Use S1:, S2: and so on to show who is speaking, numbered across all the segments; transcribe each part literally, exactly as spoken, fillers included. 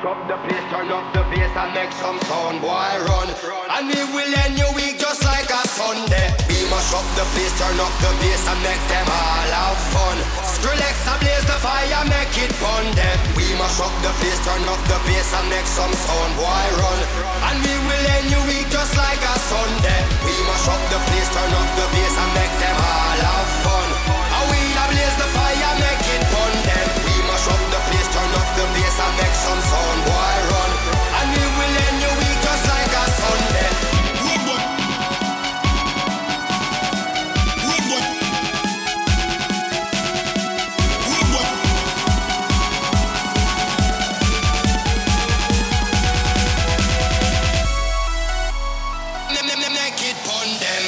S1: up the place, turn up the bass and make some sound, boy, run. And we will end your week just like a Sunday. We mash up the place, turn up the bass and make them all have fun. Skrillex ablaze the fire, make it fun them. We mash up the place, turn up the bass and make some sound, boy, run. And we will end your week just like a Sunday. We mash up the place, turn up the bass and make them all have fun. And we ablaze the fire, make it fun them. We mash up the place, turn up the bass and make some sound, boy, run. And we will end your week just like a Sunday. Make it fun them.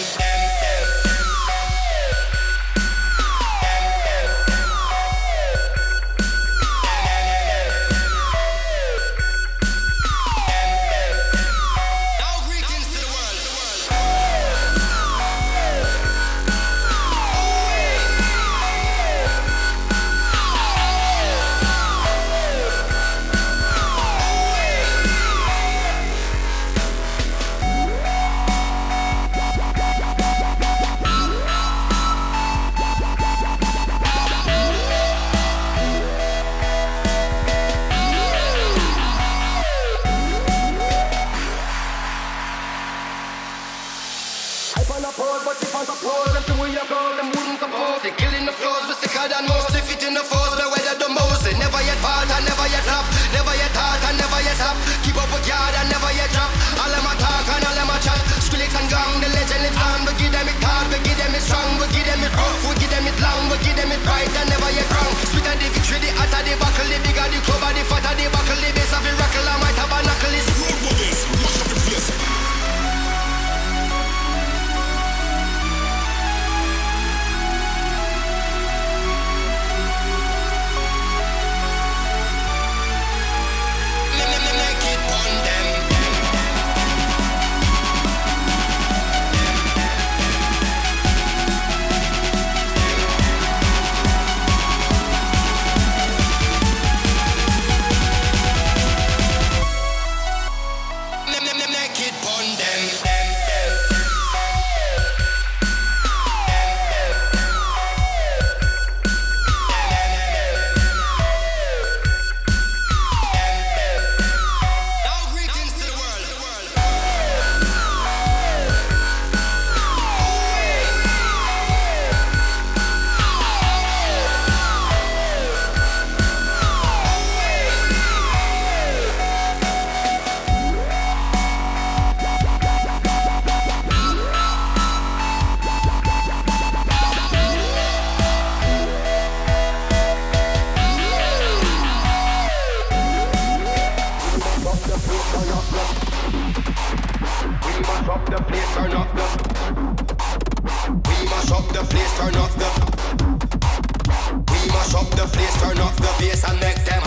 S2: Turn up the bass and make them